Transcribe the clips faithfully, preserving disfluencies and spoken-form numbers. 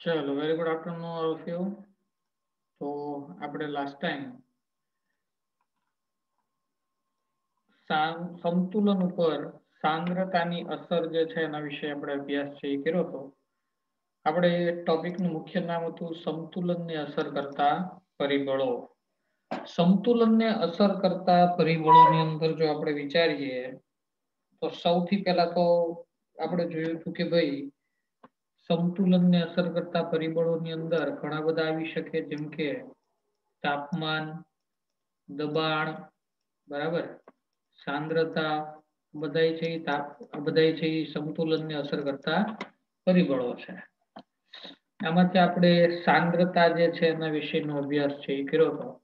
ચલો, very good afternoon all of you. તો આપણે લાસ્ટ ટાઈમ સંતુલન ઉપર સાંદ્રતાની અસર જે છે એના વિશે આપણે અભ્યાસ છે એ કર્યો હતો. આપણે ટોપિકનું મુખ્ય નામ હતું સંતુલનને અસર કરતા પરિબળો. સંતુલનને અસર કરતા પરિબળોની અંદર જો આપણે વિચારીએ તો સૌથી પહેલા તો આપણે જોયું હતું કે ભાઈ સંતુલનને અસર કરતા પરિબળોની અંદર ઘણા બધા આવી શકે, જેમ કે તાપમાન, દબાણ, બરાબર, સાંદ્રતા, બધાય છે તાપ બધાય છે સંતુલનને અસર કરતા પરિબળો છે. આમાંથી આપણે સાંદ્રતા જે છે એના વિશેનો અભ્યાસ છે એ કર્યો હતો.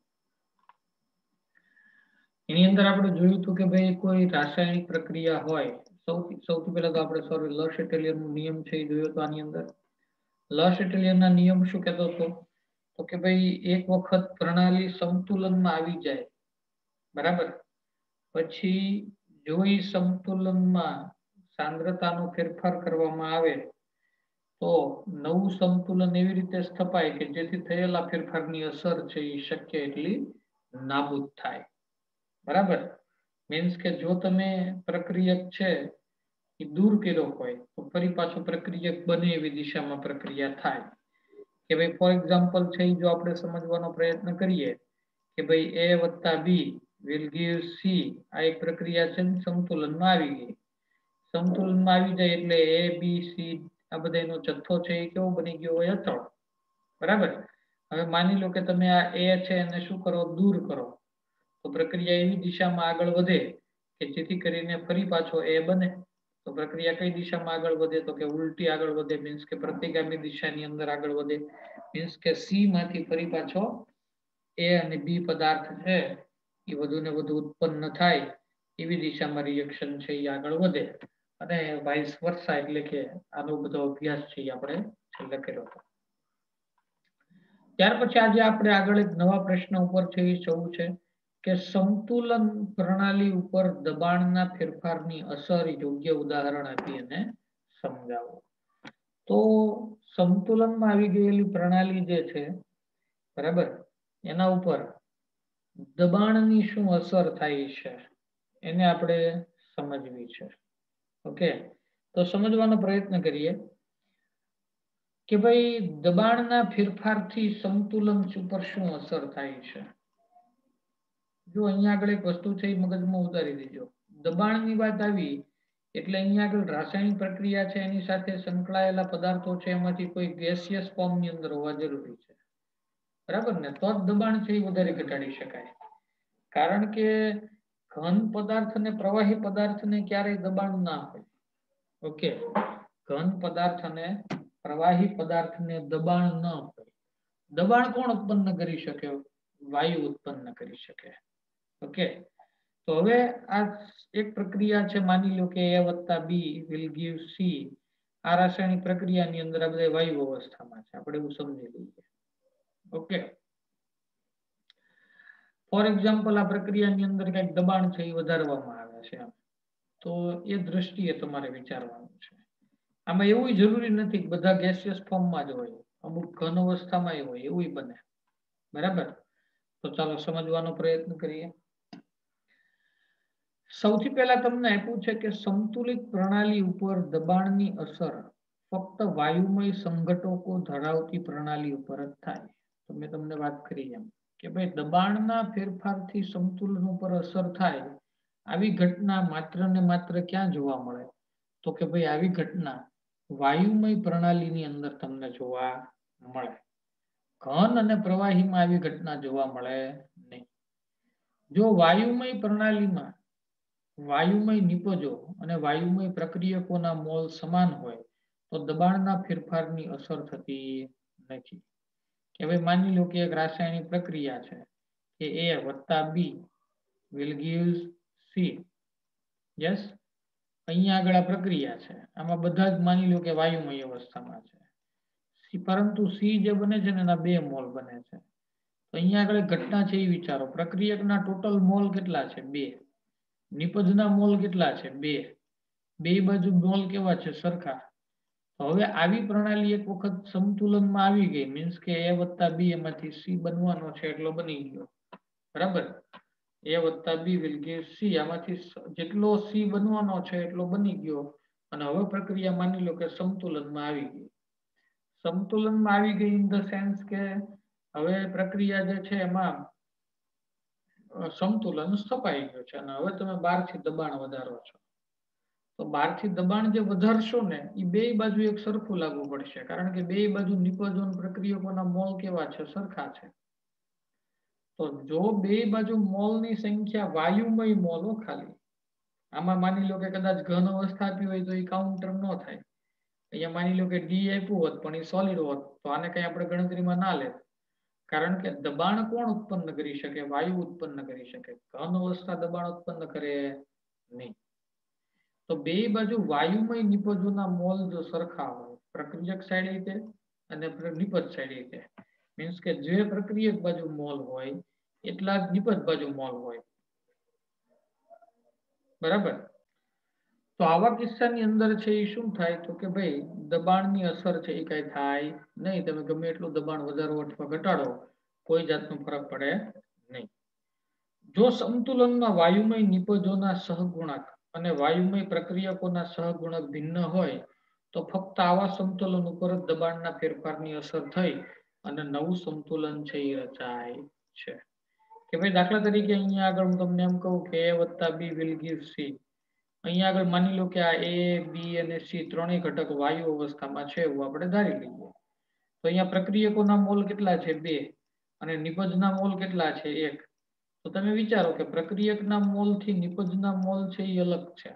એની અંદર આપણે જોયું હતું કે ભાઈ કોઈ રાસાયણિક પ્રક્રિયા હોય, સૌથી સૌથી પહેલા તો આપણે સોરી લશ-એટલિયરનો નિયમ છે એ જોયો હતો. આની અંદર લશ-એટલિયરના નિયમ શું કહેતો હતો? તો કે ભાઈ એક વખત પ્રણાલી સંતુલનમાં આવી જાય, બરાબર, પછી જો એ સંતુલનમાં સાંદ્રતાનો ફેરફાર કરવામાં આવે તો નવું સંતુલન એવી રીતે સ્થપાય કે જેથી થયેલા ફેરફારની અસર છે એ શક્ય એટલી નાબૂદ થાય. બરાબર, મીન્સ કે જો તમે પ્રક્રિયક છે એ દૂર કર્યો હોય તો ફરી પાછું પ્રક્રિયક બને એવી દિશામાં પ્રક્રિયા થાય. કે ભાઈ ફોર એક્ઝામ્પલ છે જો આપણે સમજવાનો પ્રયત્ન કરીએ કે ભાઈ એ વત્તા બી વિલ ગીવ સી, આ એક પ્રક્રિયા છે સંતુલનમાં આવી ગઈ. સંતુલનમાં આવી જાય એટલે એ બી સી આ બધાનો જથ્થો છે એ કેવો બની ગયો હોય? અચળ. બરાબર, હવે માની લો કે તમે આ એ છે એને શું કરો? દૂર કરો. તો પ્રક્રિયા એવી દિશામાં આગળ વધે કે જેથી કરીને ફરી પાછો એ બને. તો પ્રક્રિયા કઈ દિશામાં આગળ વધે? તો કે ઉલટી આગળ વધે, મીન્સ કે પ્રતિગામી દિશાની અંદર આગળ વધે. મીન્સ કે સી માંથી ફરી પાછો એ અને બી પદાર્થ છે એ વધુ ને વધુ ઉત્પન્ન થાય એવી દિશામાં રિએક્શન છે એ આગળ વધે. અને વાઇસ વર્સા, એટલે કે આનો બધો અભ્યાસ છે એ આપણે છેલ્લે કર્યો હતો. ત્યાર પછી આજે આપણે આગળ એક નવા પ્રશ્ન ઉપર છે એ જવું છે કે સંતુલન પ્રણાલી ઉપર દબાણના ફેરફારની અસર યોગ્ય ઉદાહરણ આપી અને સમજાવો. તો સંતુલનમાં આવી ગયેલી પ્રણાલી જે છે, બરાબર, એના ઉપર દબાણની શું અસર થાય છે એને આપણે સમજવી છે. ઓકે, તો સમજવાનો પ્રયત્ન કરીએ કે ભાઈ દબાણના ફેરફારથી સંતુલન ઉપર શું અસર થાય છે. જો અહીંયા આગળ એક વસ્તુ છે એ મગજમાં ઉતારી દેજો. દબાણની વાત આવી એટલે અહીંયા આગળ રાસાયણિક પ્રક્રિયા છે એની સાથે સંકળાયેલા પદાર્થો છે એમાંથી કોઈ ગેસિયસ ફોર્મની અંદર હોવા જરૂરી છે. બરાબર ને? તો જ દબાણ છે એ વધારે ઘટાડી શકાય. કારણ કે ઘન પદાર્થ અને પ્રવાહી પદાર્થને ક્યારેય દબાણ ના હોય. ઓકે, ઘન પદાર્થ અને પ્રવાહી પદાર્થને દબાણ ન હોય. દબાણ કોણ ઉત્પન્ન કરી શકે? વાયુ ઉત્પન્ન કરી શકે. ઓકે, તો હવે આ એક પ્રક્રિયા છે, માની લો કે એ વત્તા બી વિલ ગીવ સી. આ રાસાયણિક પ્રક્રિયાની અંદર આ બધા વાયુ અવસ્થામાં છે, આપણે એવું સમજી લઈએ. ઓકે, ફોર એક્ઝામ્પલ આ પ્રક્રિયાની અંદર કંઈક દબાણ છે એ વધારવામાં આવે છે, તો એ દ્રષ્ટિએ તમારે વિચારવાનું છે. આમાં એવું જરૂરી નથી કે બધા ગેસિયસ ફોર્મમાં જ હોય, અમુક ઘન અવસ્થામાં હોય, એવું બને. બરાબર, તો ચાલો સમજવાનો પ્રયત્ન કરીએ. સૌથી પહેલા તમને આપ્યું છે કે સંતુલિત પ્રણાલી ઉપર દબાણની અસર ફક્ત વાયુમય સંઘટકો ધરાવતી પ્રણાલી ઉપર જ થાય. તો મેં તમને વાત કરી એમ કે ભાઈ દબાણના ફેરફારથી સંતુલન ઉપર અસર થાય, આવી ઘટના માત્ર ને માત્ર ક્યાં જોવા મળે? તો કે ભાઈ આવી ઘટના વાયુમય પ્રણાલીની અંદર તમને જોવા મળે. ઘન અને પ્રવાહીમાં આવી ઘટના જોવા મળે નહીં. જો વાયુમય પ્રણાલીમાં વાયુમય નિપજો અને વાયુમય પ્રક્રિયકોના મોલ સમાન હોય તો દબાણના ફેરફારની અસર થતી નથી. કે ભાઈ માની લો કે એક રાસાયણિક પ્રક્રિયા છે કે એ વત્તા B will give C. Yes, અહીંયા આગળ આ પ્રક્રિયા છે, આમાં બધા જ માની લો કે વાયુમય અવસ્થામાં છે, પરંતુ સી જે બને છે ને એના બે મોલ બને છે. તો અહીંયા આગળ ઘટના છે એ વિચારો, પ્રક્રિયકના ટોટલ મોલ કેટલા છે? બે. નિપજના મોલ કેટલા છે? બે. બે બાજુ મોલ કેવા છે? સરખા. તો હવે આવી પ્રણાલી એક વખત સમતુલનમાં આવી ગઈ, મીન્સ કે a વત્તા b એમાંથી c બનવાનો છે એટલો બની ગયો, બરાબર. a વત્તા b વિલ ગીવ c, આમાંથી જેટલો c બનવાનો છે એટલો બની ગયો, અને હવે પ્રક્રિયા માની લો કે સમતુલનમાં આવી ગઈ. સમતુલનમાં આવી ગઈ ઇન ધ સેન્સ કે હવે પ્રક્રિયા જે છે એમાં સમતુલન સ્થપાઈ ગયું છે, અને હવે તમે બહારથી દબાણ વધારો છો. તો બહારથી દબાણ જે વધારશો ને એ બે બાજુ એક સરખું લાગુ પડશે, કારણ કે બે બાજુ નિપજન પ્રક્રિયકોના મોલ કેવા છે, સરખા છે. તો જો બે બાજુ મોલની સંખ્યા વાયુમય મોલો ખાલી, આમાં માની લો કે કદાચ ઘન અવસ્થા આપી હોય તો એ કાઉન્ટર ન થાય. અહીંયા માની લો કે ડી આપ્યું હોત પણ એ સોલિડ હોત તો આને કઈ આપણે ગણતરીમાં ના લે, કારણ કે દબાણ કોણ ઉત્પન્ન કરી શકે? વાયુ ઉત્પન્ન કરી શકે. ઘન અવસ્થા દબાણ ઉત્પન્ન કરે નહીં. તો બે બાજુ વાયુમય નિપજોના મોલ જો સરખા હોય, પ્રક્રિયક સાઈડ રીતે અને નિપજ સાઈડ રીતે, મીન્સ કે જે પ્રક્રિયક બાજુ મોલ હોય એટલા જ નિપજ બાજુ મોલ હોય, બરાબર. તો આવા કિસ્સાની અંદર છે એ શું થાય? તો કે ભાઈ દબાણની અસર છે એ કઈ થાય નહીં. તમે ગમે એટલું દબાણ વધારો અથવા ઘટાડો, કોઈ જાતનો ફરક પડે નહીં. જો સમતુલનમાં વાયુમય નિપજોના સહગુણક અને વાયુમય પ્રક્રિયકોના સહગુણક ભિન્ન હોય તો ફક્ત આવા સમતુલન ઉપર જ દબાણના ફેરફારની અસર થઈ અને નવું સંતુલન છે એ રચાય છે. કે ભાઈ દાખલા તરીકે અહીંયા આગળ હું તમને એમ કહું કે a વત્તા b વિલ ગીવ c. અહીંયા આગળ માની લો કે આ a, b અને c ત્રણેય ઘટક વાયુ અવસ્થામાં છે એવું આપણે ધારી લઈએ. તો અહીંયા પ્રક્રિયકોના મોલ કેટલા છે? બે, અને નિપજના મોલ કેટલા છે? એક. તો તમે વિચારો કે પ્રક્રિયકના મોલ થી નિપજના મોલ છે એ અલગ છે.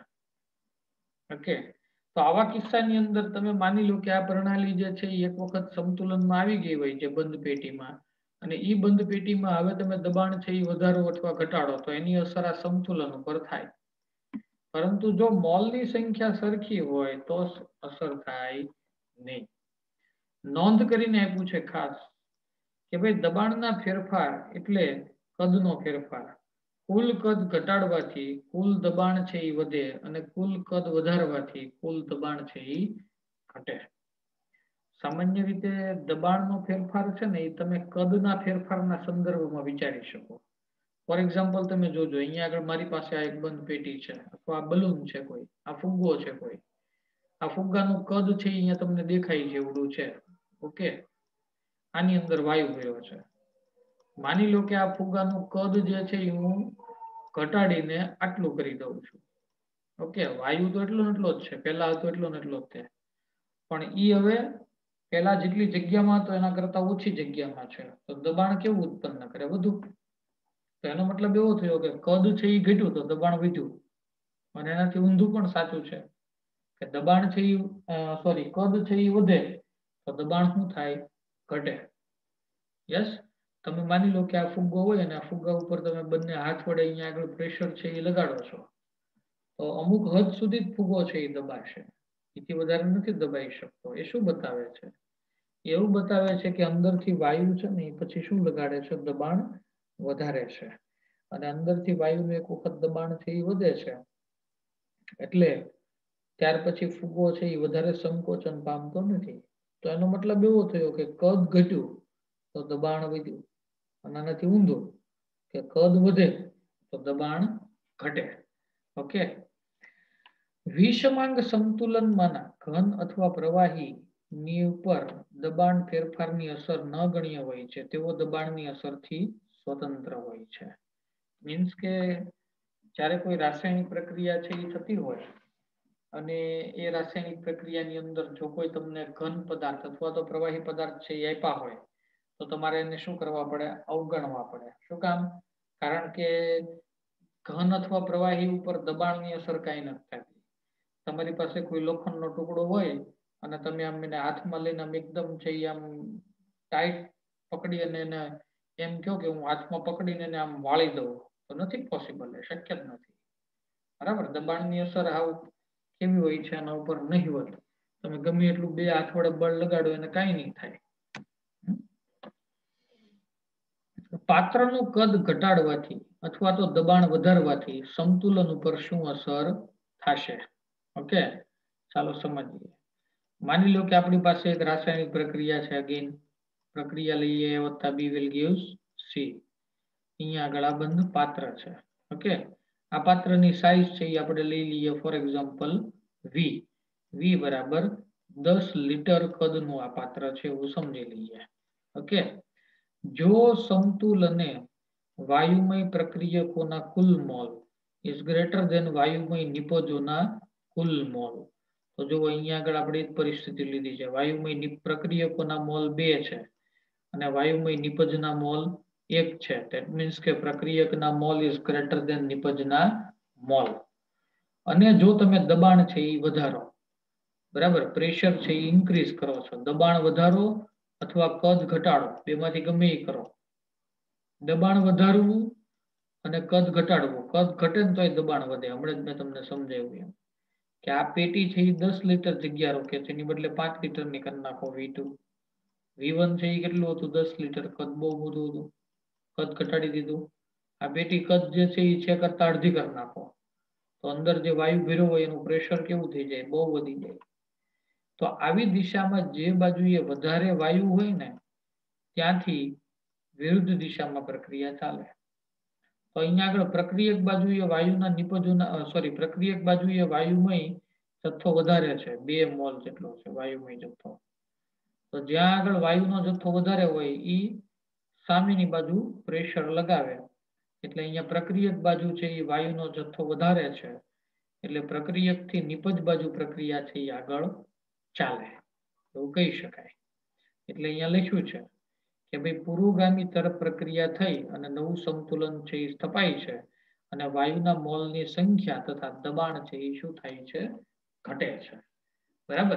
ઓકે, તો આવા કિસ્સાની અંદર તમે માની લો કે આ પ્રણાલી જે છે એ એક વખત સમતુલનમાં આવી ગઈ હોય છે બંધ પેટીમાં, અને ઈ બંધ પેટીમાં હવે તમે દબાણ છે એ વધારો અથવા ઘટાડો તો એની અસર આ સમતુલન ઉપર થાય. પરંતુ જો મોલની સંખ્યા સરખી હોય તો અસર થાય નહીં. નોંધ કરીને આપ્યું છે ખાસ કે ભાઈ દબાણના ફેરફાર એટલે કદનો ફેરફાર. કુલ કદ ઘટાડવાથી કુલ દબાણ છે એ વધે, અને કુલ કદ વધારવાથી કુલ દબાણ છે એ ઘટે. સામાન્ય રીતે દબાણનો ફેરફાર છે ને એ તમે કદના ફેરફારના સંદર્ભમાં વિચારી શકો. ફોર એક્ઝામ્પલ તમે જોજો, અહીંયા આગળ મારી પાસે આ એક બંધ પેટી છે, અથવા આ બલૂન છે, કોઈ આ ફુગ્ગો છે, કોઈ આ ફુગ્ગાનું કદ છે અહીંયા તમને દેખાય છે એવડું છે. ઓકે, આની અંદર વાયુ ભર્યો છે. માની લો કે આ ફુગ્ગાનું કદ જે છે એ હું ઘટાડીને આટલું કરી દઉં છું. ઓકે, વાયુ તો એટલો ને એટલો જ છે, પહેલા હતો એટલો ને એટલો જ છે, પણ ઈ હવે પહેલા જેટલી જગ્યામાં હતો એના કરતા ઓછી જગ્યામાં છે, તો દબાણ કેવું ઉત્પન્ન કરે? વધુ. તો એનો મતલબ એવો થયો કે કદ છે એ ઘટ્યું તો દબાણ વધ્યું, અને એનાથી ઊંધું પણ સાચું છે કે દબાણ છે એ સોરી કદ છે એ વધે તો દબાણ શું થાય? ઘટે. યસ, તમે માની લો કે આ ફુગ્ગો હોય અને આ ફુગ્ગા ઉપર તમે બંને હાથ વડે અહીંયા આગળ પ્રેશર છે એ લગાડો છો, તો અમુક હદ સુધી જ ફુગ્ગો છે એ દબાશે, એથી વધારે નથી દબાઈ શકતો. એ શું બતાવે છે? એવું બતાવે છે કે અંદરથી વાયુ છે ને એ પછી શું લગાડે છે? દબાણ વધારે છે, અને અંદરથી વાયુનું એક વખત દબાણ છે એ વધે છે, એટલે ત્યાર પછી ફુગ્ગો છે એ વધારે સંકોચન પામતો નથી. તો એનો મતલબ એવો થયો કે કદ ઘટ્યું તો દબાણ વધ્યું, અને આનાથી ઊંધું કે કદ વધે તો દબાણ ઘટે. ઓકે, વિષમાંગ સંતુલનમાંના ઘન અથવા પ્રવાહી ની ઉપર દબાણ ફેરફારની અસર ન ગણ્ય હોય છે તેવો દબાણની અસરથી સ્વતંત્ર હોય છે. મીન્સ કે જ્યારે કોઈ રાસાયણિક પ્રક્રિયા છે એ થતી હોય, અને એ રાસાયણિક પ્રક્રિયાની અંદર જો કોઈ તમને ઘન પદાર્થ અથવા તો પ્રવાહી પદાર્થ છે એ આપ્યા હોય તો તમારે એને શું કરવા પડે? અવગણવા પડે. શું કામ? કારણ કે ઘન અથવા પ્રવાહી ઉપર દબાણની અસર કાંઈ નથી થતી. તમારી પાસે કોઈ લોખંડનો ટુકડો હોય અને તમે આમ એને હાથમાં લઈને આમ એકદમ છે આમ ટાઈટ પકડી અને એને એમ કહો કે હું હાથમાં પકડીને એને આમ વાળી દઉં, તો નથી પોસિબલ, એ શક્ય જ નથી. બરાબર, દબાણની અસર આવ કેવી હોય છે એના ઉપર નહીં હોત. તમે ગમે એટલું બે હાથ વડે બળ લગાડો એને કાંઈ નહીં થાય. પાત્રનું કદ ઘટાડવાથી અથવા તો દબાણ વધારવાથી સંતુલન ઉપર શું અસર થશે? ઓકે, ચાલો સમજીએ. માની લો કે આપણી પાસે એક રાસાયણિક પ્રક્રિયા છે, અગેન પ્રક્રિયા લઈએ A વત્તા B will gives C. અહીંયા આગળ આ બંધ પાત્ર છે. ઓકે, આ પાત્રની સાઈઝ છે એ આપણે લઈ લઈએ ફોર એક્ઝામ્પલ V. V બરાબર દસ લીટર કદનું આ પાત્ર છે એવું સમજી લઈએ. ઓકે, જો સમતુલને વાયુમય પ્રક્રિયકોના કુલ મોલ ઇઝ ગ્રેટર દેન વાયુમય નિપજોના કુલ મોલ. તો જો અહીંયા આગળ આપણે એક પરિસ્થિતિ લીધી છે, વાયુમય પ્રક્રિયકોના મોલ બે છે અને વાયુમય નિપજના મોલ એક છે. ધેટ મીન્સ કે પ્રક્રિયકના મોલ ઇઝ ગ્રેટર દેન નિપજના મોલ. અને જો તમે દબાણ છે એ વધારો, બરાબર, પ્રેશર છે એ ઇન્ક્રીઝ કરો છો, દબાણ વધારો અથવા કદ ઘટાડો, બેમાંથી ગમે એ કરો. દબાણ વધારવું અને કદ ઘટાડવું. કદ ઘટે ને તોય દબાણ વધે. હમણાં જ મેં તમને સમજાવ્યું એમ કે આ પેટી છે એ દસ લીટર જગ્યા રોકે છે, એની બદલે પાંચ લીટર ની કરી નાખો વી ટુ. વી વન છે એ કેટલું હતું? દસ લીટર. કદ બહુ બધું હતું, કદ ઘટાડી દીધું. આ પેટી કદ જે છે એ છે કરતા અડધી કરી નાખો, તો અંદર જે વાયુ ભર્યો હોય એનું પ્રેશર કેવું થઈ જાય? બહુ વધી જાય. તો આવી દિશામાં જે બાજુએ વધારે વાયુ હોય ને ત્યાંથી વિરુદ્ધ દિશામાં પ્રક્રિયા ચાલે. તો અહીંયા આગળ પ્રક્રિયક બાજુએ વાયુના નિપજોના સોરી પ્રક્રિયક બાજુએ વાયુમય જથ્થો વધારે છે, બે મોલ જેટલો છે વાયુમય જથ્થો. તો જ્યાં આગળ વાયુનો જથ્થો વધારે હોય એ સામેની બાજુ પ્રેશર લગાવે, એટલે અહીંયા પ્રક્રિયક બાજુ છે એ વાયુનો જથ્થો વધારે છે, એટલે પ્રક્રિયકથી નિપજ બાજુ પ્રક્રિયા છે એ આગળ ચાલે એવું કહી શકાય. એટલે અહીંયા લખ્યું છે કે ભાઈ પુરોગામી તરફ પ્રક્રિયા થઈ અને નવું સંતુલન છે એ સ્થપાય છે અને વાયુના મોલની સંખ્યા તથા દબાણ છે એ શું થાય છે? ઘટે છે. બરાબર.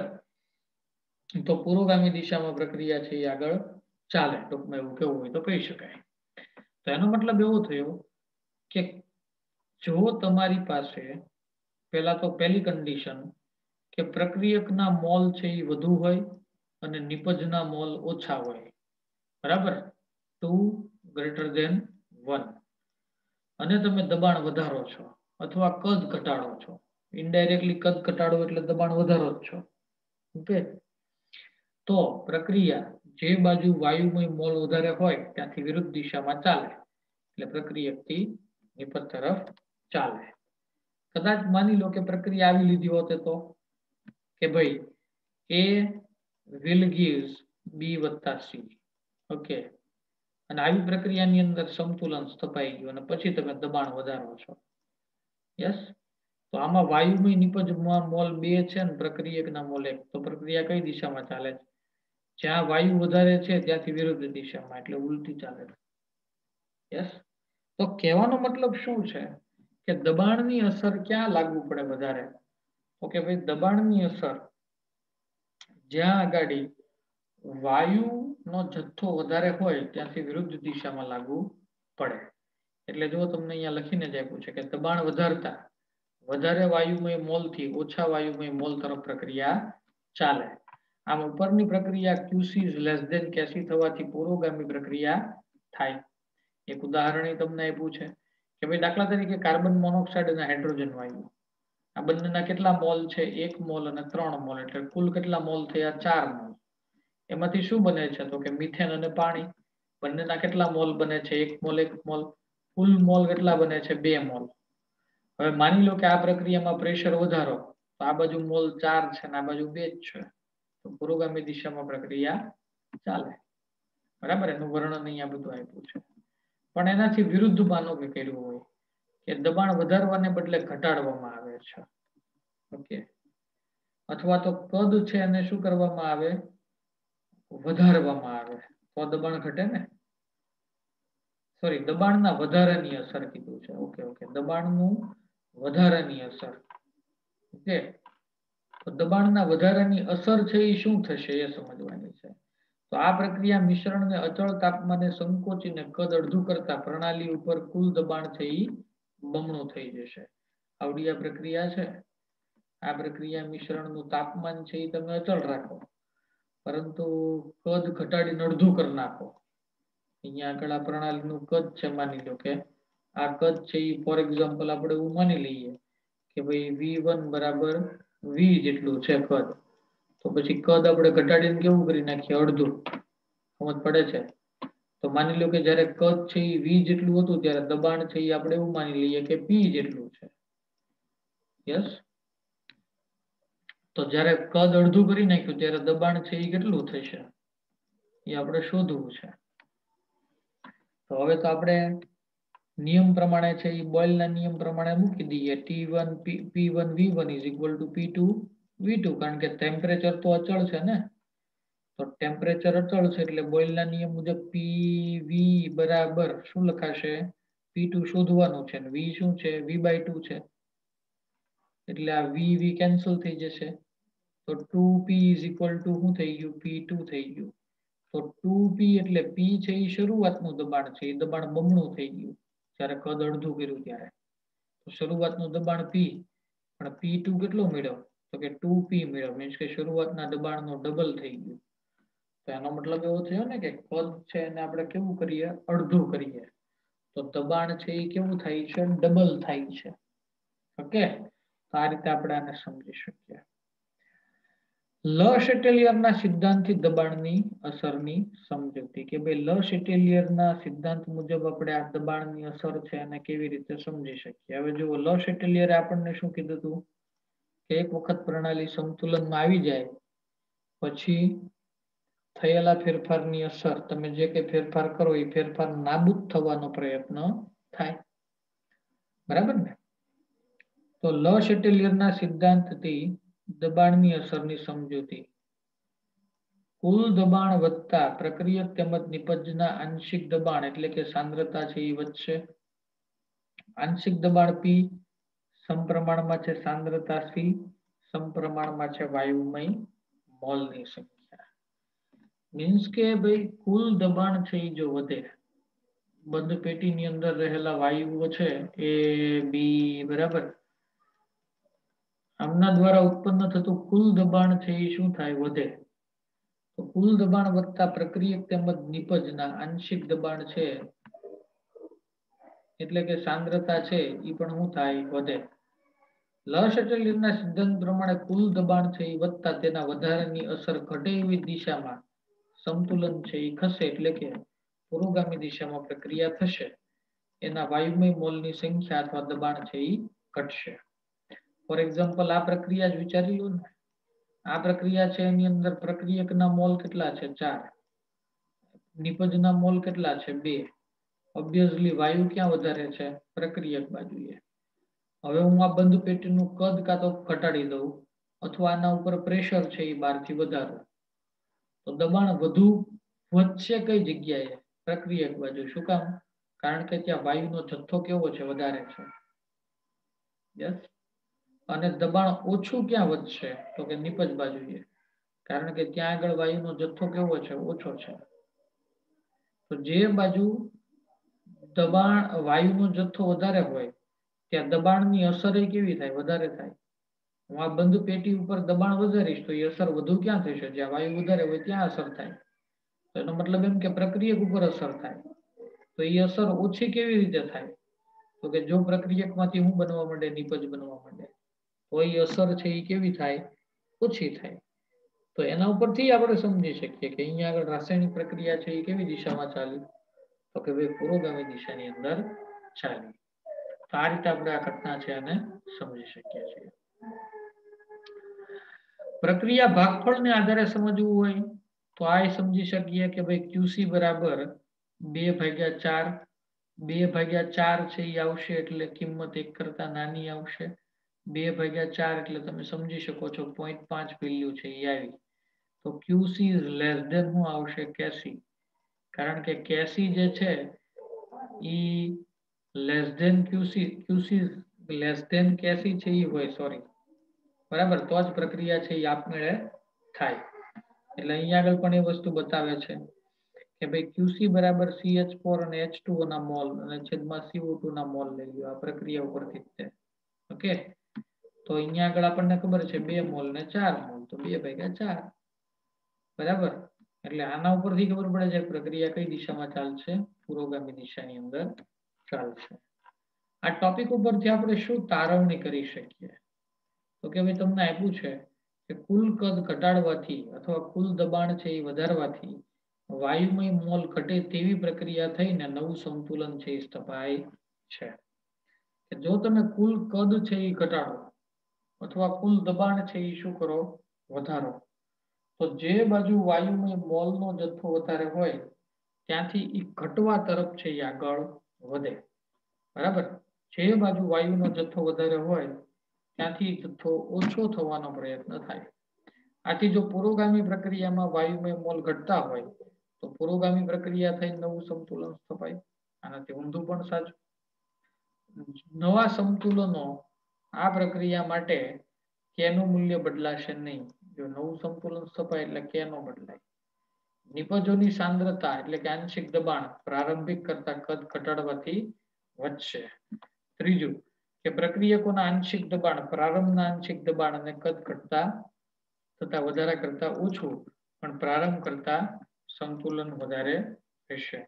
તો પુરોગામી દિશામાં પ્રક્રિયા છે એ આગળ ચાલે, ટૂંકમાં એવું કેવું હોય તો કહી શકાય. તો એનો મતલબ એવો થયો કે જો તમારી પાસે પહેલા તો પહેલી કન્ડિશન કે પ્રક્રિયકના મોલ છે એ વધુ હોય અને નિપજના મોલ ઓછા હોય, બરાબર, ટુ ગ્રેટર દેન વન, અને તમે દબાણ વધારો છો અથવા કદ ઘટાડો છો. ઇનડાયરેક્ટલી કદ ઘટાડો એટલે દબાણ વધારો જ છો. ઓકે, તો પ્રક્રિયા જે બાજુ વાયુમય મોલ વધારે હોય ત્યાંથી વિરુદ્ધ દિશામાં ચાલે, એટલે પ્રક્રિયકથી નિપજ તરફ ચાલે. કદાચ માની લો કે પ્રક્રિયા આવી લીધી હોત તો કે ભાઈ A will gives B વત્તા C. ઓકે, અને આવી પ્રક્રિયાની અંદર સંતુલન સ્થપાઈ ગયું અને પછી તમે દબાણ વધારો છો. યસ, તો આમાં વાયુમય નિપજમાં મોલ બે છે ને પ્રક્રિયકના મોલ એક. તો પ્રક્રિયા કઈ દિશામાં ચાલે છે? જ્યાં વાયુ વધારે છે ત્યાંથી વિરુદ્ધ દિશામાં, એટલે ઉલટી ચાલે છે. યસ, તો કહેવાનો મતલબ શું છે કે દબાણની અસર ક્યાં લાગુ પડે વધારે? તો કે ભાઈ દબાણની અસર જ્યાં આગાડી વાયુનો જથ્થો વધારે હોય ત્યાંથી વિરુદ્ધ દિશામાં લાગુ પડે. એટલે જો તમને અહીંયા લખીને જ આપ્યું છે કે દબાણ વધારતા વધારે વાયુમય મોલથી ઓછા વાયુમય મોલ તરફ પ્રક્રિયા ચાલે. આમ ઉપરની પ્રક્રિયા Qc is less than Kc થવાથી પુરોગામી પ્રક્રિયા થાય. એક ઉદાહરણ તમને આપ્યું છે કે ભાઈ દાખલા તરીકે કાર્બન મોનોક્સાઇડ અને હાઇડ્રોજન વાયુ, આ બંનેના કેટલા મોલ છે? એક મોલ અને ત્રણ મોલ, એટલે કુલ કેટલા મોલ થયા? ચાર મોલ. એમાંથી શું બને છે? તો કે મિથેન અને પાણી. બંનેના કેટલા મોલ બને છે? એક મોલ એક મોલ. કુલ મોલ કેટલા બને છે? બે મોલ. હવે માની લો કે આ પ્રક્રિયામાં પ્રેશર વધારો, તો આ બાજુ મોલ ચાર છે અને આ બાજુ બે જ છે, તો પુરોગામી દિશામાં પ્રક્રિયા ચાલે. બરાબર, એનું વર્ણન અહીંયા બધું આપ્યું છે. પણ એનાથી વિરુદ્ધ માનો કે કર્યું હોય કે દબાણ વધારવાને બદલે ઘટાડવામાં આવે છે. ઓકે, અથવા તો કદ છે એને શું કરવામાં આવે? વધારવામાં આવે, તો દબાણ ઘટે ને. સોરી, દબાણના વધારાની અસર કીધું છે. ઓકે ઓકે દબાણનું વધારાની અસર. ઓકે, તો દબાણના વધારાની અસર છે એ શું થશે એ સમજવાની છે. તો આ પ્રક્રિયા મિશ્રણને અચળ તાપમાને સંકોચીને કદ અડધું કરતા પ્રણાલી ઉપર કુલ દબાણ છે એ બમણું થઈ જશે. આવડી આ પ્રક્રિયા છે. આ પ્રક્રિયા મિશ્રણનું તાપમાન છે એ તમે અચળ રાખો, પરંતુ કદ ઘટાડીને અડધું કરી નાખો. અહીંયા આગળ આ પ્રણાલીનું કદ છે, માની લો કે આ કદ છે એ ફોર એક્ઝામ્પલ આપણે એવું માની લઈએ કે ભાઈ વી વન બરાબર V જેટલું છે કદ. તો તો પછી કદ આપણે ઘટાડીને કેવું કરી નાખીએ, અડધું. સમજ પડે છે? તો માની લો કે જ્યારે કદ છે એ v જેટલું હતું ત્યારે દબાણ છે એ આપણે એવું માની લઈએ કે p જેટલું છે. યસ. તો જ્યારે કદ અડધું કરી નાખ્યું ત્યારે દબાણ છે એ કેટલું થશે એ આપણે શોધવું છે. તો હવે તો આપણે નિયમ પ્રમાણે છે એ બોયલના નિયમ પ્રમાણે મૂકી દઈએ T one P one V one is equal to P two V two, કારણ કે ટેમ્પરેચર તો અચળ છે ને. તો ટેમ્પરેચર અચળ છે એટલે બોયલના નિયમ મુજબ પીવી બરાબર શું લખાશે, પી ટુ શોધવાનું છે ને વી શું છે, વી બાય ટુ છે. એટલે આ વી વી કેન્સલ થઈ જશે. તો two P is equal to શું થઈ ગયું, પી ટુ થઈ ગયું. તો ટુ પી એટલે પી છે એ શરૂઆતનું દબાણ છે, એ દબાણ બમણું થઈ ગયું જ્યારે કદ અડધું કર્યું ત્યારે. તો શરૂઆતનું દબાણ પી, પણ પી ટુ કેટલો મળ્યો, તો કે ટુ પી મળ્યો, મીન્સ કે શરૂઆતના દબાણનો ડબલ થઈ ગયું. તો એનો મતલબ એવો થયો ને કે કદ છે એને આપણે કેવું કરીએ, અડધું કરીએ. તો દબાણ છે એ કેવું થાય છે, ડબલ થાય છે. ઓકે, તો આ રીતે આપણે આને સમજી શકીએ. લ શેટેલિયરના સિદ્ધાંતથી દબાણની અસરની સમજૂતી, કે ભાઈ લ શેટેલિયરના સિદ્ધાંત મુજબ આપણે આ દબાણની અસર છે એને કેવી રીતે સમજી શકીએ. હવે જુઓ, લ શેટેલિયરે આપણને શું કીધું હતું કે એક વખત પ્રણાલી સંતુલનમાં આવી જાય પછી થયેલા ફેરફારની અસર, તમે જે કંઈ ફેરફાર કરો એ ફેરફાર નાબૂદ થવાનો પ્રયત્ન થાય. બરાબર ને? તો લ શેટેલિયરના સિદ્ધાંતથી દબાણની અસરની સમજૂતી, કુલ દબાણ વધતા પ્રક્રિયક તેમજ નિપજના આંશિક દબાણ એટલે કે સાંદ્રતા છે એ વધશે. આંશિક દબાણ પી સમપ્રમાણમાં છે સાંદ્રતા સી, સમપ્રમાણમાં છે વાયુમય મોલની સંખ્યા. મીન્સ કે ભાઈ કુલ દબાણ છે એ જો વધે, બંધ પેટીની અંદર રહેલા વાયુઓ છે એ બી બરાબર, આમના દ્વારા ઉત્પન્ન થતું કુલ દબાણ છે એ શું થાય, વધે. તો કુલ દબાણ વધતા પ્રક્રિયક તેમજ નિપજના આંશિક દબાણ છે એટલે કે સાંદ્રતા છે એ પણ શું થાય, વધે. લ શેટેલિયરના સિદ્ધાંત પ્રમાણે કુલ દબાણ છે એ વધતા તેના વધારાની અસર ઘટે એવી દિશામાં સંતુલન છે એ ખસે, એટલે કે પુરોગામી દિશામાં પ્રક્રિયા થશે. એના વાયુમય મોલની સંખ્યા અથવા દબાણ છે એ ઘટશે. ફોર એક્ઝામ્પલ આ પ્રક્રિયા જ વિચારી લો ને. આ પ્રક્રિયા છે એની અંદર પ્રક્રિયકના મોલ કેટલા છે, ચાર. નિપજના મોલ કેટલા છે, બે. ઓબ્વિયસલી વાયુ ક્યાં વધારે છે, પ્રક્રિયક બાજુએ. હવે હું આ બંધ પેટીનું કદ કાં તો ઘટાડી દઉં અથવા આના ઉપર પ્રેશર છે એ બહારથી વધારું, તો દબાણ વધુ વધશે કઈ જગ્યાએ, પ્રક્રિયક બાજુ. શું કામ? કારણ કે ત્યાં વાયુનો જથ્થો કેવો છે, વધારે છે. યસ. અને દબાણ ઓછું ક્યાં વધશે, તો કે નિપજ બાજુએ, કારણ કે ત્યાં આગળ વાયુનો જથ્થો કેવો છે, ઓછો છે. તો જે બાજુ દબાણ વાયુનો જથ્થો વધારે હોય ત્યાં દબાણની અસર એ કેવી થાય, વધારે થાય. હું આ બંધ પેટી ઉપર દબાણ વધારીશ તો એ અસર વધુ ક્યાં થશે, જ્યાં વાયુ વધારે હોય ત્યાં અસર થાય. તો એનો મતલબ એમ કે પ્રક્રિયક ઉપર અસર થાય. તો એ અસર ઓછી કેવી રીતે થાય, તો કે જો પ્રક્રિયકમાંથી હું બનવા માંડે, નિપજ બનવા માંડે, તો એ અસર છે એ કેવી થાય, ઓછી થાય. તો એના ઉપરથી આપણે સમજી શકીએ કે અહીંયા આગળ રાસાયણિક પ્રક્રિયા છે એ કેવી દિશામાં ચાલી, તો કે ભાઈ પુરોગામી દિશાની અંદર ચાલી. તો આ રીતે આપણે આ ઘટના છે એને સમજી શકીએ છીએ. પ્રક્રિયા ભાગફળને આધારે સમજવું હોય તો આ સમજી શકીએ કે ભાઈ ક્યુસી બરાબર બે ભાગ્યા ચાર. બે ભાગ્યા ચાર છે એ આવશે એટલે કિંમત એક કરતા નાની આવશે. બે ભાગ્યા ચાર એટલે તમે સમજી શકો છો પોઈન્ટ પાંચ વેલ્યુ છે એ આવી. તો ક્યુસી ઇઝ લેસ ધેન શું આવશે, કેસી. કારણ કે કેસી જે છે ઈ less than QC, QC less than KC છે ઈ હોય, સોરી, બરાબર, તો જ પ્રક્રિયા છે એ આપમેળે થાય. એટલે અહીંયા આગળ પણ એ વસ્તુ બતાવે છે કે ભાઈ ક્યુસી બરાબર સી એચ ફોર અને એચ ટુ ઓ ના મોલ અને છેદમાં સી ઓ ટુ ના મોલ લઈ લ્યો, આ પ્રક્રિયા ઉપરથી જ છે. ઓકે, તો અહીંયા આગળ આપણને ખબર છે બે મોલ ને ચાર મોલ, તો બે ભાગ્યા ચાર. બરાબર, એટલે આના ઉપરથી ખબર પડે છે પ્રક્રિયા કઈ દિશામાં ચાલશે, પુરોગામી દિશાની અંદર ચાલશે. આ ટોપિક ઉપરથી આપણે શું તારવણી કરી શકીએ, તો કે ભાઈ તમને આપ્યું છે કે કુલ કદ ઘટાડવાથી અથવા કુલ દબાણ છે એ વધારવાથી વાયુમય મોલ ઘટે તેવી પ્રક્રિયા થઈને નવું સંતુલન છે એ સ્થપાય છે. કે જો તમે કુલ કદ છે એ ઘટાડો અથવા કુલ દબાણ છે એ શું કરો વધારો, તો જે બાજુ વાયુમય મોલનો જથ્થો વધારે હોય ત્યાંથી એ ઘટવા તરફ છે એ આગળ વધે. બરાબર, જે બાજુ વાયુનો જથ્થો વધારે હોય ત્યાંથી જથ્થો ઓછો થવાનો પ્રયત્ન થાય. આથી જો પુરોગામી પ્રક્રિયામાં વાયુમય મોલ ઘટતા હોય તો પુરોગામી પ્રક્રિયા થઈને નવું સંતુલન સ્થપાય. આનાથી ઊંધું પણ સાચું. નવા સંતુલનો આ પ્રક્રિયા માટે કેનું મૂલ્ય બદલાશે નહીં. જો નવું સંતુલન સ્થપાય એટલે કે નો બદલાય. નિપજોની સાંદ્રતા એટલે કે આંશિક દબાણ પ્રારંભિક કરતા કદ ઘટાડવાથી વધશે. ત્રીજું કે પ્રક્રિયકોના આંશિક દબાણ પ્રારંભના આંશિક દબાણ અને કદ ઘટતા તથા વધારા કરતા ઓછું પણ પ્રારંભ કરતા સંતુલન વધારે રહેશે.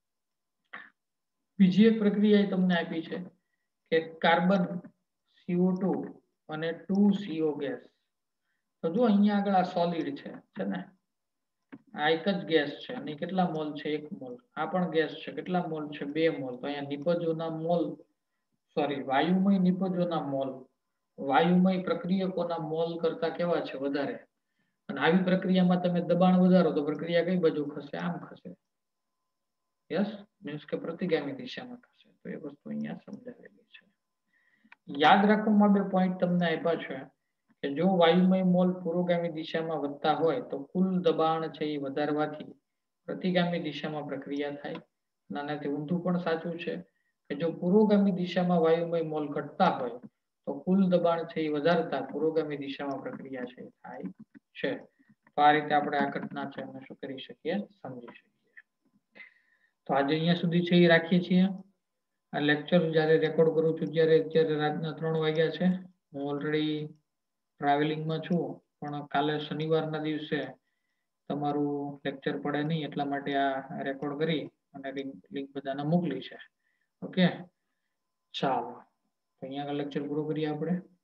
બીજી એક પ્રક્રિયા તમને આપી છે કે કાર્બન સી ઓ ટુ અને ટુ સી ઓ ગેસ. તો જો અહીંયા આગળ આ સોલિડ છે છે ને, આ એક જ ગેસ છે અને કેટલા મોલ છે એક મોલ. આ પણ ગેસ છે, કેટલા મોલ છે બે મોલ. તો અહીંયા નિપજોના મોલ સોરી વાયુમય નિપજોના મોલ વાયુમય પ્રક્રિયકોના મોલ કરતા કેવા છે વધારે. અને આવી પ્રક્રિયામાં તમે દબાણ વધારો તો પ્રક્રિયા કઈ બાજુ ખસે આમ ખસે. યસ, મીન્સ કે પ્રતિગામી દિશામાં ખસે. તો એ વસ્તુ અહીંયા સમજાવેલી છે. યાદ રાખવામાં બે પોઈન્ટ તમને આપ્યા છે કે જો વાયુમય મોલ પુરોગામી દિશામાં વધતા હોય તો કુલ દબાણ છે એ વધારવાથી પ્રતિગામી દિશામાં પ્રક્રિયા થાય. આનાથી ઊંધું પણ સાચું છે કે જો પુરોગામી દિશામાં વાયુમય મોલ ઘટતા હોય તો કુલ દબાણ છે એ વધારતા પુરોગામી દિશામાં પ્રક્રિયા છે થાય છે. તો આ રીતે આપણે આ ઘટના છે એને શું કરી શકીએ સમજી શકીએ. તો આજે અહીંયા સુધી છે એ રાખીએ છીએ. આ લેક્ચર જ્યારે રેકોર્ડ કરું છું ત્યારે અત્યારે રાતના ત્રણ વાગ્યા છે. હું ઓલરેડી ટ્રાવેલિંગમાં છું, પણ કાલે શનિવારના દિવસે તમારું લેક્ચર પડે નહીં એટલા માટે આ રેકોર્ડ કરી અને લિંક બધાને મોકલી છે. ઓકે, ચાલો અહીંયા લેક્ચર પૂરો કરીએ આપણે.